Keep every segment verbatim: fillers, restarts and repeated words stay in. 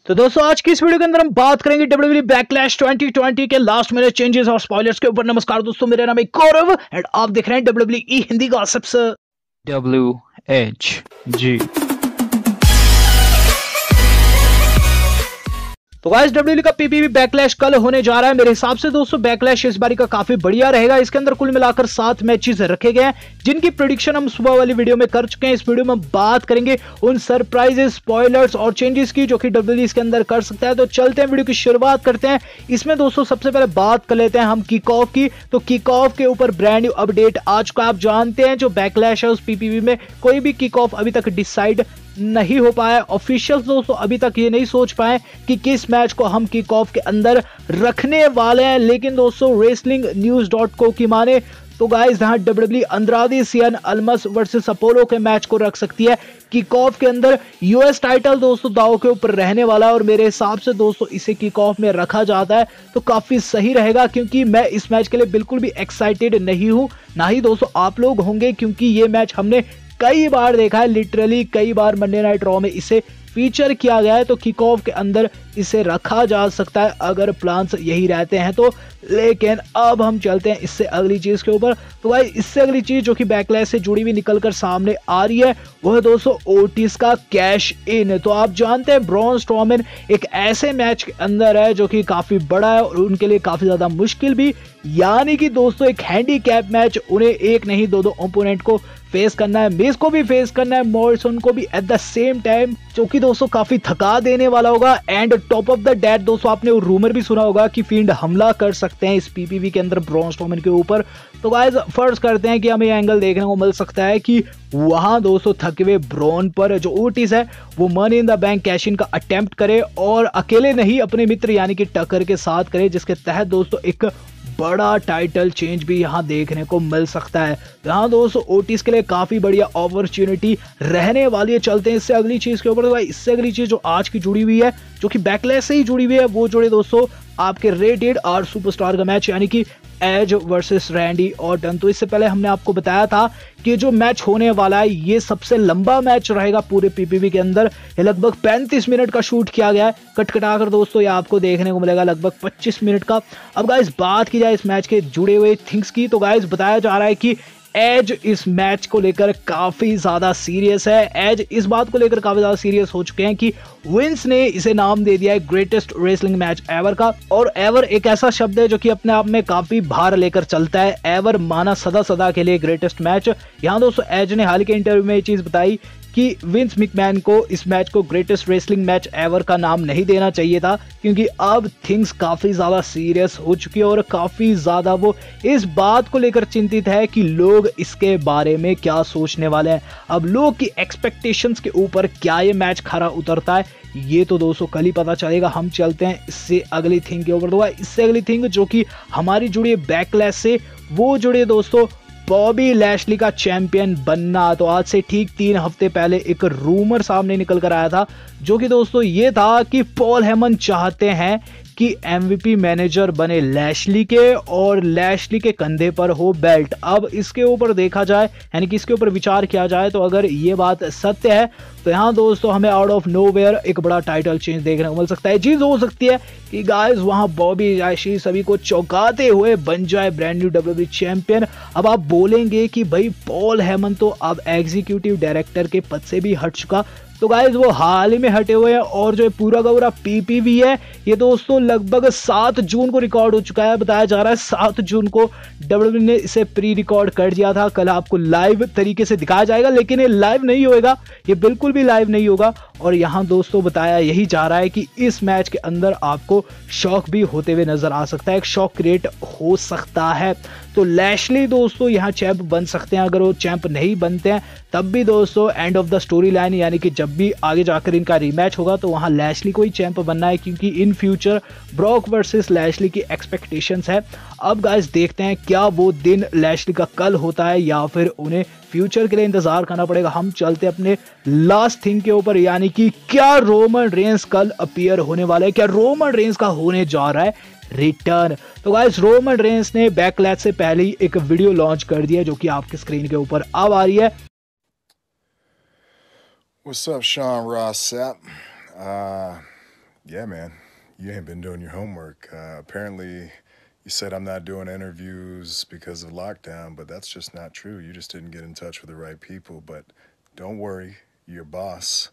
तो दोस्तों आज की इस वीडियो के अंदर हम बात करेंगे डब्ल्यूडब्ल्यूई बैकलैश ट्वेंटी ट्वेंटी के लास्ट मिनट चेंजेस और स्पॉयलर्स के ऊपर। नमस्कार दोस्तों, मेरा नाम है गौरव एंड आप देख रहे हैं WWE Hindi gossips W H G. तो गाइस डब्ल्यूडब्ल्यूई का पीपीवी बैकलैश कल होने जा रहा है। मेरे हिसाब से दोस्तों बैकलैश इस बारी का काफी बढ़िया रहेगा। इसके अंदर कुल मिलाकर सात मैचेस रखे गए हैं जिनकी प्रेडिक्शन हम सुबह वाली वीडियो में कर चुके हैं। इस वीडियो में हम बात करेंगे उन सरप्राइजेस, स्पॉयलर्स और चेंजेस की जो कि डब्ल्यूडब्ल्यूई इसके अंदर कर सकता है। तो चलते हैं, वीडियो की शुरुआत करते हैं। इसमें दोस्तों सबसे पहले बात कर लेते हैं हम किक ऑफ की। तो किक ऑफ के ऊपर ब्रांड न्यू अपडेट आ चुका है। आप जानते हैं जो बैकलैश है उस पीपीवी में कोई भी किक ऑफ अभी तक डिसाइड नहीं हो पाया। ऑफिशियल्स दोस्तों अभी तक ये नहीं सोच पाए कि किस मैच को हम किक ऑफ के अंदर रखने वाले हैं। लेकिन दोस्तों रेसलिंग न्यूज डॉट को की माने तो गाइस यहां WWE Andrade Cien Almas versus Apollo के मैच को रख सकती है किक ऑफ के अंदर। यूएस टाइटल दोस्तों दाव के ऊपर रहने वाला है और मेरे हिसाब से दोस्तों इसे किक ऑफ में रखा जाता है तो काफी सही रहेगा, क्योंकि मैं इस मैच के लिए बिल्कुल भी एक्साइटेड नहीं हूं, ना ही दोस्तों आप लोग होंगे, क्योंकि ये मैच हमने कई बार देखा है। लिटरली कई बार मंडे नाइट रॉ में इसे फीचर किया गया है। तो किक ऑफ के अंदर इसे रखा जा सकता है अगर प्लान्स यही रहते हैं तो। लेकिन अब हम चलते हैं इससे अगली चीज के ऊपर। तो भाई इससे अगली चीज जो कि बैकलैश से जुड़ी हुई निकलकर सामने आ रही है वो है दोस्तों ओटिस का कैश इन। तो आप जानते हैं ब्रॉन स्ट्रॉमैन एक ऐसे मैच के अंदर है जो कि काफी बड़ा है और उनके लिए काफी ज्यादा मुश्किल भी, यानी कि दोस्तों एक हैंडीकैप मैच, उन्हें एक नहीं दो दो ओपोनेंट को फेस करना है। मिज को भी फेस करना है, मॉरिसन को भी एट द सेम टाइम, जो कि दोस्तों काफी थका देने वाला होगा। And top of the date दोस्तों आपने वो रूमर भी सुना होगा कि फिंड हमला कर सकते हैं इस पीपीवी के अंदर ब्रॉन स्ट्रॉमैन के ऊपर। तो गाइस फर्ज करते हैं कि हमें एंगल देखने को मिल सकता है कि वहां दोस्तों थके हुए ब्रॉन पर जो ओटिस है वो Money in the Bank cash in का अटेम्प्ट करे और अकेले नहीं अपने मित्र यानी कि टकर के साथ करे, जिसके तहत दोस्तों एक बड़ा टाइटल चेंज भी यहां देखने को मिल सकता है। यहां दोस्तों ओटिस के लिए काफी बढ़िया अपॉर्चुनिटी रहने वाली है। चलते हैं इससे अगली चीज के ऊपर। तो भाई इससे अगली चीज जो आज की जुड़ी हुई है जो कि बैकलैश से ही जुड़ी हुई है वो जुड़े दोस्तों आपके रेटेड आर सुपरस्टार का मैच, यानी कि एज वर्सेस रैंडी ऑर्टन। तो इससे पहले हमने आपको बताया था कि जो मैच होने वाला है ये सबसे लंबा मैच रहेगा पूरे पीपीवी के अंदर। ये लगभग पैंतीस मिनट का शूट किया गया है, कट कटाकर दोस्तों ये आपको देखने को मिलेगा लगभग पच्चीस मिनट का। अब गाइस बात की जाए इस मैच के जुड़े हुए थिंग्स की, तो गाइस बताया जा रहा है कि एज इस मैच को लेकर काफी ज्यादा सीरियस है। एज इस बात को लेकर काफी ज्यादा सीरियस हो चुके हैं कि विंस ने इसे नाम दे दिया है ग्रेटेस्ट रेसलिंग मैच एवर का। और एवर एक ऐसा शब्द है जो कि अपने आप में काफी भार लेकर चलता है। एवर माना सदा सदा के लिए ग्रेटेस्ट मैच। यहाँ दोस्तों एज ने हाल के इंटरव्यू में ये चीज बताई कि विंस मैकमैन को इस मैच को ग्रेटेस्ट रेसलिंग मैच एवर का नाम नहीं देना चाहिए था, क्योंकि अब थिंग्स काफी ज्यादा सीरियस हो चुकी है और काफी ज्यादा वो इस बात को लेकर चिंतित है कि लोग इसके बारे में क्या सोचने वाले हैं। अब लोग की एक्सपेक्टेशंस के ऊपर क्या ये मैच खरा उतरता है ये तो दोस्तों कल ही पता चलेगा। हम चलते हैं इससे अगली थिंग के ऊपर। तो इससे अगली थिंग जो कि हमारी जुड़ी है बैकलैश से, वो जुड़े दोस्तों बॉबी लैशली का चैंपियन बनना। तो आज से ठीक तीन हफ्ते पहले एक रूमर सामने निकल कर आया था जो कि दोस्तों ये था कि पॉल हेमन चाहते हैं कि एमवीपी मैनेजर बने लैशली के और लैशली के कंधे पर हो बेल्ट। अब इसके ऊपर देखा जाए यानी कि इसके ऊपर विचार किया जाए तो अगर ये बात सत्य है तो यहाँ दोस्तों हमें आउट ऑफ नोवेयर एक बड़ा टाइटल चेंज देखने को मिल सकता है। चीज हो सकती है कि गाइस वहां बॉबी लैशली सभी को चौंकाते हुए बन जाए ब्रांड न्यू डब्ल्यूडब्ल्यूई चैंपियन। अब आप बोलेंगे कि भाई पॉल हेमन तो अब एग्जीक्यूटिव डायरेक्टर के पद से भी हट चुका, तो गाइस वो हाल ही में हटे हुए हैं और जो पूरा का पूरा पीपीवी है ये दोस्तों लगभग सात जून को रिकॉर्ड हो चुका है। बताया जा रहा है सात जून को डब्ल्यूडब्ल्यूई ने इसे प्री रिकॉर्ड कर दिया था। कल आपको लाइव तरीके से दिखाया जाएगा, लेकिन ये लाइव नहीं होएगा, ये बिल्कुल भी लाइव नहीं होगा। और यहाँ दोस्तों बताया यही जा रहा है कि इस मैच के अंदर आपको शॉक भी होते हुए नजर आ सकता है, एक शॉक क्रिएट हो सकता है। तो लैशली दोस्तों यहाँ चैंप बन सकते हैं। अगर वो चैंप नहीं बनते हैं तब भी दोस्तों end of the story line, यानी कि जब भी आगे जाकर इनका रीमैच होगा तो वहां लैशली को ही चैंप बनना है, क्योंकि in future Brock versus Lashley की एक्सपेक्टेशंस है। अब गाइस देखते हैं क्या वो दिन लैशली का कल होता है या फिर उन्हें फ्यूचर के लिए इंतजार करना पड़ेगा। हम चलते अपने लास्ट थिंग के ऊपर, यानी कि क्या रोमन रेंस कल अपीयर होने वाला है, क्या रोमन रेंस का होने जा रहा है रिटर्न। तो गाइस रोमन रेंस ने बैकलैश से पहले ही एक वीडियो लॉन्च कर दिया जो कि आपके स्क्रीन के ऊपर अब आ रही है। What's up, Sean Ross Sapp? Uh, Yeah, man, you ain't been doing your homework. Uh, apparently, you said I'm not doing interviews because of lockdown, but that's just not true. You just didn't get in touch with the right people. But don't worry, your boss,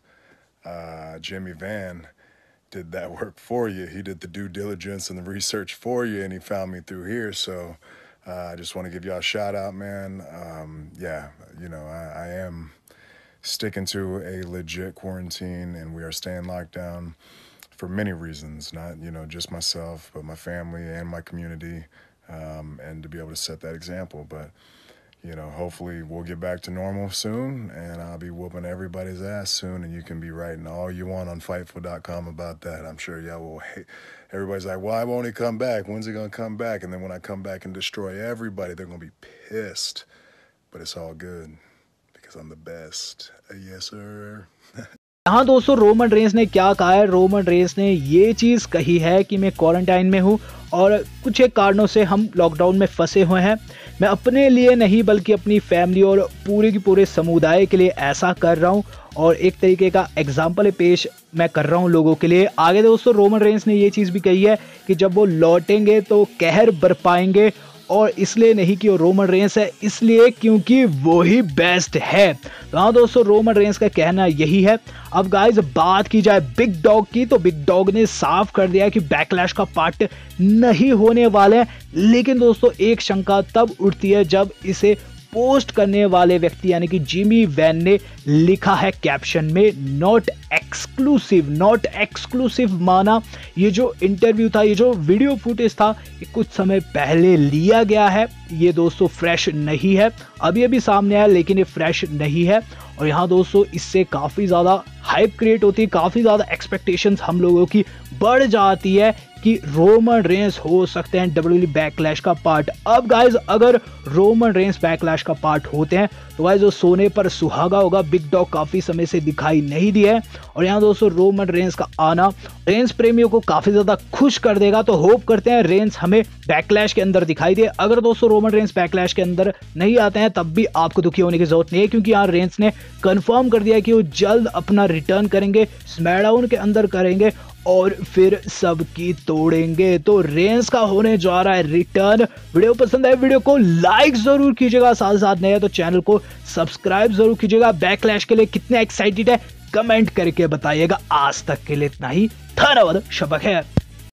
uh, Jimmy Van, did that work for you. He did the due diligence and the research for you, and he found me through here. So uh, I just want to give y'all a shout out, man. Um, yeah, you know, I, I am sticking to a legit quarantine, and we are staying locked down for many reasons, not, you know, just myself, but my family and my community, um, and to be able to set that example. But, you know, hopefully we'll get back to normal soon, and I'll be whooping everybody's ass soon, and you can be writing all you want on Fightful dot com about that. I'm sure y'all will hate. Everybody's like, why won't he come back? When's he going to come back? And then when I come back and destroy everybody, they're going to be pissed. But it's all good because I'm the best. Yes, sir. यहाँ दोस्तों Roman Reigns ने क्या कहा है, Roman Reigns ने ये चीज़ कही है कि मैं क्वारंटाइन में हूँ और कुछ एक कारणों से हम लॉकडाउन में फंसे हुए हैं। मैं अपने लिए नहीं बल्कि अपनी फैमिली और पूरे की पूरे समुदाय के लिए ऐसा कर रहा हूँ और एक तरीके का एग्जाम्पल पेश मैं कर रहा हूँ लोगों के लिए। आगे दोस्तों रोमन रेंस ने ये चीज़ भी कही है कि जब वो लौटेंगे तो कहर बरपाएंगे, और इसलिए नहीं कि वो रोमन रेंस है, इसलिए क्योंकि वो ही बेस्ट है। तो हाँ दोस्तों, रोमन रेंस का कहना यही है। अब गाइस बात की जाए बिग डॉग की, तो बिग डॉग ने साफ कर दिया कि बैकलैश का पार्ट नहीं होने वाले हैं। लेकिन दोस्तों एक शंका तब उठती है जब इसे पोस्ट करने वाले व्यक्ति यानी कि जिमी वैन ने लिखा है कैप्शन में नॉट एक्सक्लूसिव। नॉट एक्सक्लूसिव माना ये जो इंटरव्यू था, ये जो वीडियो फुटेज था, ये कुछ समय पहले लिया गया है। ये दोस्तों फ्रेश नहीं है, अभी अभी सामने आया, लेकिन ये फ्रेश नहीं है। और यहाँ दोस्तों इससे काफ़ी ज़्यादा हाइप क्रिएट होती है, काफ़ी ज़्यादा एक्सपेक्टेशंस हम लोगों की बढ़ जाती है कि रोमन रेंस हो सकते हैं डब्ल्यूडब्ल्यूई बैकलैश का पार्ट। अब गाइज अगर रोमन रेंस बैकलैश का पार्ट होते हैं तो गाइज वो सोने पर सुहागा होगा। बिग डॉग काफ़ी समय से दिखाई नहीं दिया है और यहाँ दोस्तों रोमन रेंस का आना रेंस प्रेमियों को काफ़ी ज़्यादा खुश कर देगा। तो होप करते हैं रेंस हमें बैकलैश के अंदर दिखाई दे। अगर दोस्तों रोमन रेंस बैकलैश के अंदर नहीं आते हैं तब भी आपको दुखी होने की जरूरत नहीं है, क्योंकि यहाँ रेंस ने कंफर्म कर दिया कि वो जल्द अपना रिटर्न करेंगे, स्मैकडाउन के अंदर करेंगे और फिर सबकी तोड़ेंगे। तो रेंस का होने जा रहा है रिटर्न। वीडियो पसंद आए वीडियो को लाइक जरूर कीजिएगा, साथ साथ नए तो चैनल को सब्सक्राइब जरूर कीजिएगा। बैकलैश के लिए कितने एक्साइटेड है कमेंट करके बताइएगा। आज तक के लिए इतना ही, धन्यवाद, शब ख़ैर।